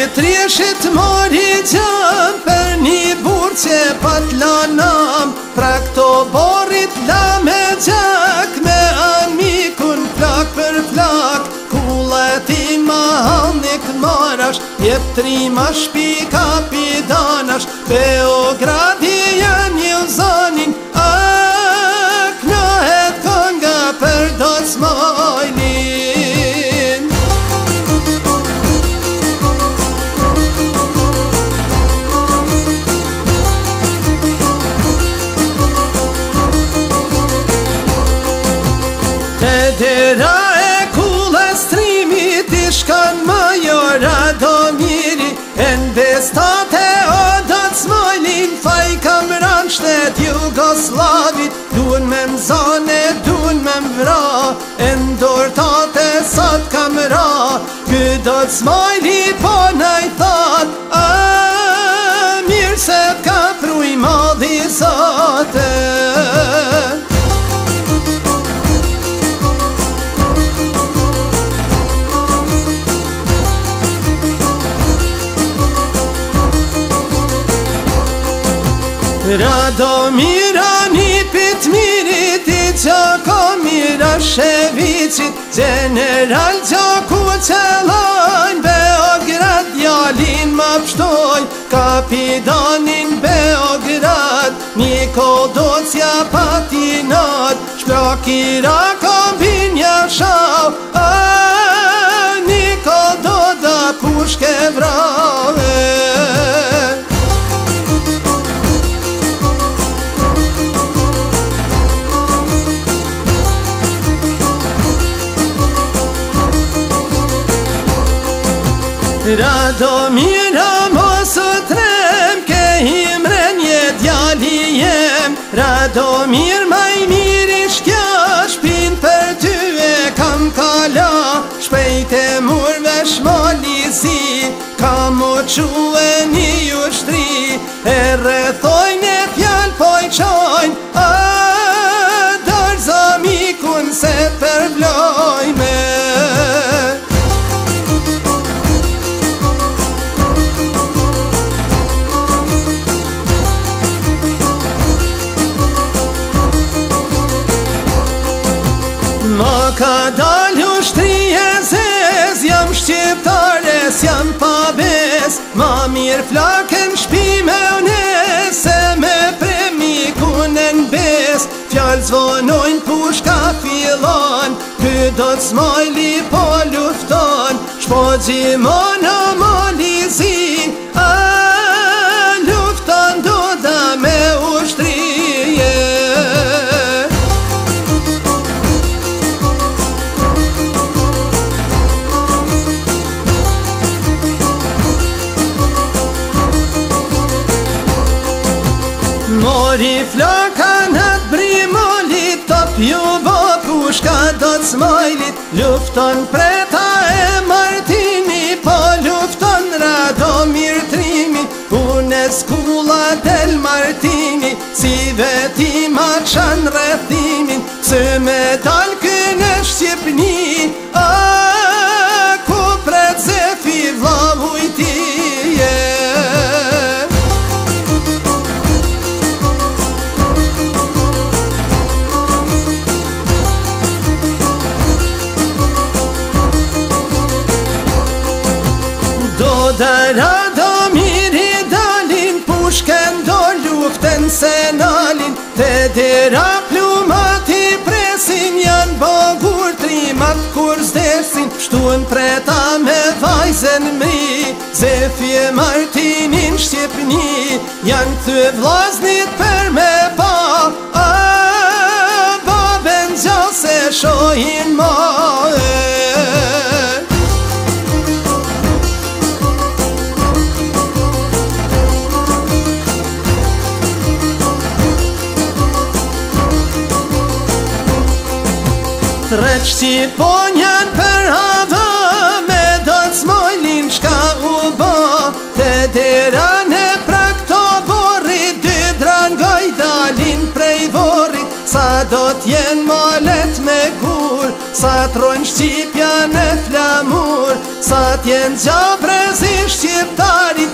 treshit mori gjam për një burë që pat lanam. Pra këto borit la me gjak, me amikun plak për plak. Kulla ti ma hanik marash, jep trima shpi kapitanash. Beogradi jam një zanin, knohet konga për Docmojlin. Dera e kullës trimit i shkan Major Radomiri, e në bestate o Docmojlin, faj kam ran shtet Jugoslavit. Dun me mzane, dun me mvra, e ndortate sot kam ra. Ky Docmojli po naj thot, mirë se t'ka pruj madhi zote. Radomira një pit mirit, i Gjakomir Ashevicit, General Gjaku Qelojn, Beograd djalin ma pshtoj, kapitanin Beograd, Nikodocja patinat, shplakira kombin jashau, Nikododa pushke vrave. Radomira mos u trem, ke himren je djali jem. Radomir maj mirish kja, shpin për ty e kam kala. Shpejt e murve shmalizi, kam u quë një ushtri. E rrethojn e fjall poj qojn, darza mikun se përvlojme. Ma ka dal ushtri e zez, jam shqiptare s'jam pa bes. Ma mirë flaken shpi me unes, se me premi kunen bes. Fjall zvonojn pushka fillon, ky Docmojli po lufton. Shpo gjimon o molizi, lufton do da me ushtrije. Mori flakanat brimolit, top ju bo pushka Docmojlit. Lufton preta e Martini, po lufton Radomir trimi. Unes kulla del Martini, si veti ma qan rrethimin. Se me dal këne Shqipni, ku pret zefi vlavujtije. Da Radomiri dalin, pushken do luften se nalin. Te dera plumati presin, jan bogur trimat kur zdesin. Shtun preta me vajzen mri, Zefi e Martinin Shqipni. Jan thë vlaznit për me pa, baben gjase shohin ma e. Tret Shqiponjan për hava, me Docmojlin shka u ba. Te dera ne prak to borit, dy drangoj dalin prej vorit. Sa do t'jen malet me gur, sa trojnë Shqipja në flamur. Sa t'jen gjo prezi shqiptarit